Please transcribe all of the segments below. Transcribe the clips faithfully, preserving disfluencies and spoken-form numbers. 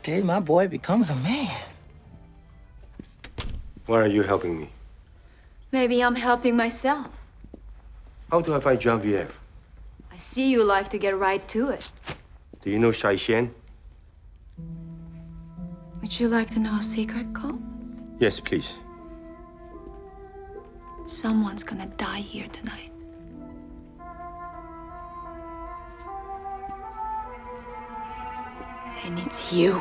day my boy becomes a man. Why are you helping me? Maybe I'm helping myself. How do I find Genevieve? I see you like to get right to it. Do you know Shai Xian? Would you like to know a secret, Cole? Yes, please. Someone's gonna die here tonight. And it's you.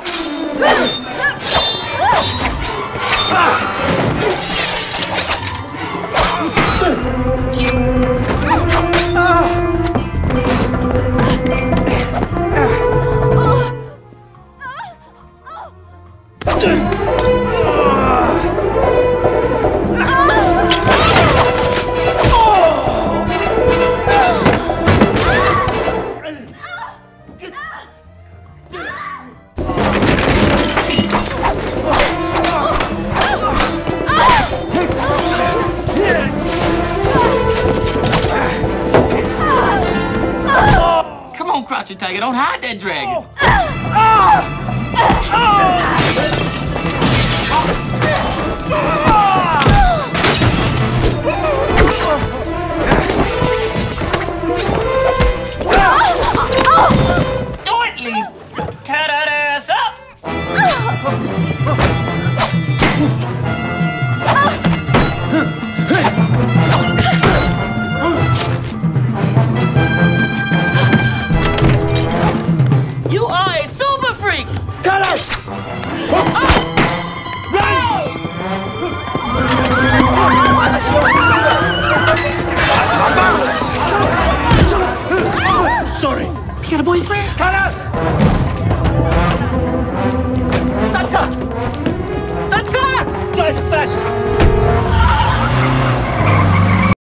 Crouching tiger, don't hide that dragon. Do it, Lee. Tear that ass up. You are a super freak! Cut us! Oh. Run! Sorry. You got a boyfriend? Cut us! Stop! Stop! Drive fast!